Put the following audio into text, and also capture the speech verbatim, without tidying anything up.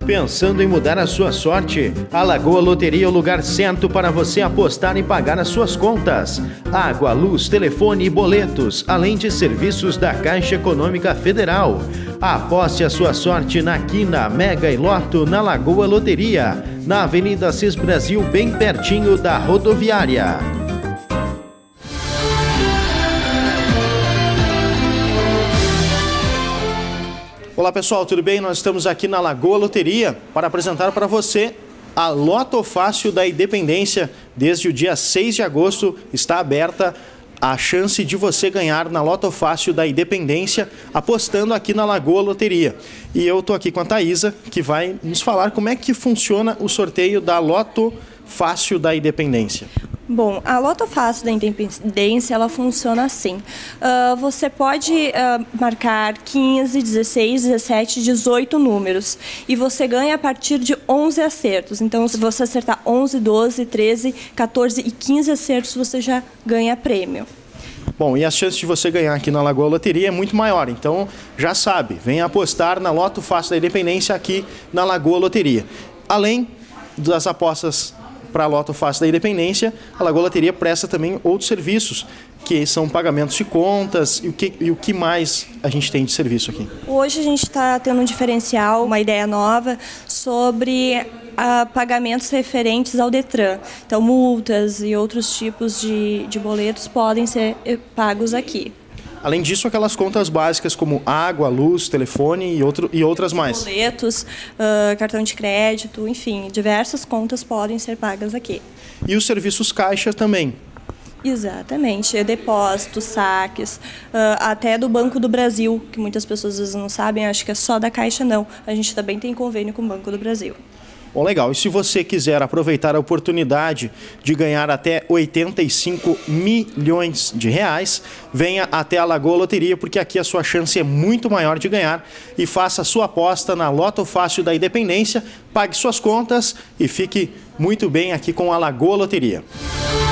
Pensando em mudar a sua sorte? A Lagoa Loteria é o lugar certo para você apostar e pagar as suas contas. Água, luz, telefone e boletos, além de serviços da Caixa Econômica Federal. Aposte a sua sorte na Quina, Mega e Loto na Lagoa Loteria, na Avenida Assis Brasil, bem pertinho da rodoviária. Olá pessoal, tudo bem? Nós estamos aqui na Lagoa Loteria para apresentar para você a Loto Fácil da Independência. Desde o dia seis de agosto está aberta a chance de você ganhar na Loto Fácil da Independência apostando aqui na Lagoa Loteria. E eu estou aqui com a Thaisa, que vai nos falar como é que funciona o sorteio da Loto Fácil da Independência. Bom, a Loto Fácil da Independência, ela funciona assim. Uh, você pode uh, marcar quinze, dezesseis, dezessete, dezoito números e você ganha a partir de onze acertos. Então, se você acertar onze, doze, treze, quatorze e quinze acertos, você já ganha prêmio. Bom, e a chance de você ganhar aqui na Lagoa Loteria é muito maior, então já sabe, venha apostar na Loto Fácil da Independência aqui na Lagoa Loteria. Além das apostas para a Loto Fácil da Independência, a Lagoa Loteria presta também outros serviços, que são pagamentos de contas e o que, e o que mais a gente tem de serviço aqui. Hoje a gente está tendo um diferencial, uma ideia nova sobre uh, pagamentos referentes ao Detran. Então, multas e outros tipos de, de boletos podem ser pagos aqui. Além disso, aquelas contas básicas como água, luz, telefone e, outro, e outras mais. Boletos, uh, cartão de crédito, enfim, diversas contas podem ser pagas aqui. E os serviços caixa também. Exatamente, depósitos, saques, uh, até do Banco do Brasil, que muitas pessoas às vezes não sabem, acho que é só da Caixa não. A gente também tem convênio com o Banco do Brasil. Bom, legal. E se você quiser aproveitar a oportunidade de ganhar até oitenta e cinco milhões de reais, venha até a Lagoa Loteria, porque aqui a sua chance é muito maior de ganhar. E faça a sua aposta na Loto Fácil da Independência, pague suas contas e fique muito bem aqui com a Lagoa Loteria.